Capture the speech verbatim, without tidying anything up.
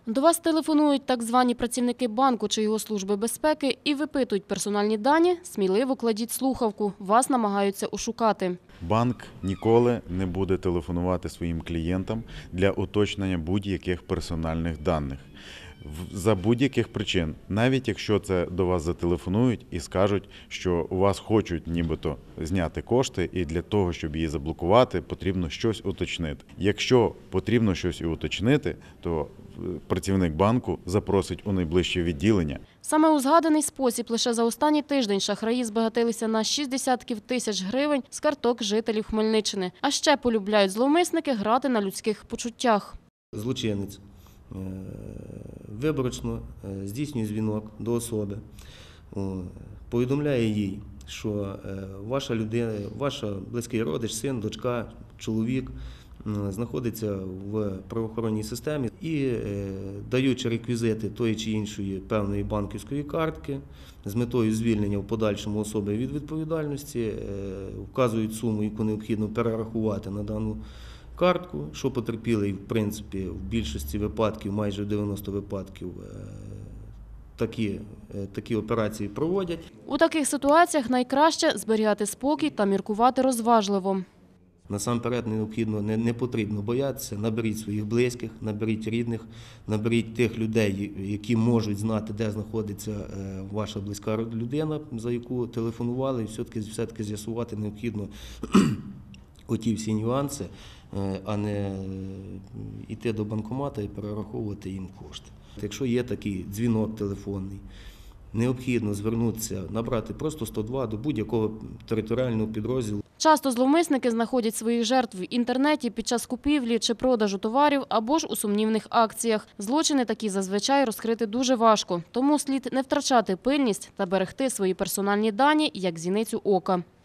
До вас телефонують так звані працівники банку чи його служби безпеки і випитують персональні дані, сміливо кладіть слухавку, вас намагаються ошукати. Банк ніколи не буде телефонувати своїм клієнтам для уточнення будь-яких персональних даних. За будь-яких причин, навіть якщо це до вас зателефонують і скажуть, що у вас хочуть нібито зняти кошти і для того, щоб її заблокувати, потрібно щось уточнити. Якщо потрібно щось уточнити, то працівник банку запросить у найближче відділення. Саме у згаданий спосіб лише за останній тиждень шахраї збагатилися на шість десятків тисяч гривень з карток жителів Хмельниччини. А ще полюбляють зловмисники грати на людських почуттях. Злочинець виборочно здійснює дзвінок до особи, повідомляє їй, що ваша людина, ваш близький родич, син, дочка, чоловік знаходиться в правоохоронній системі і, даючи реквізити тої чи іншої певної банківської картки з метою звільнення в подальшому особи від відповідальності, вказують суму, яку необхідно перерахувати на дану картку, що потерпілий, в принципі, в більшості випадків, майже в дев'яноста випадків, такі, такі операції проводять. У таких ситуаціях найкраще зберігати спокій та міркувати розважливо. Насамперед необхідно, не, не потрібно боятися, наберіть своїх близьких, наберіть рідних, наберіть тих людей, які можуть знати, де знаходиться ваша близька людина, за яку телефонували, і все-таки, все-таки з'ясувати необхідно оті всі нюанси, а не йти до банкомату і перераховувати їм кошти. Якщо є такий дзвінок телефонний, необхідно звернутися, набрати просто сто два до будь-якого територіального підрозділу. Часто зловмисники знаходять своїх жертв в інтернеті під час купівлі чи продажу товарів або ж у сумнівних акціях. Злочини такі зазвичай розкрити дуже важко, тому слід не втрачати пильність та берегти свої персональні дані як зіницю ока.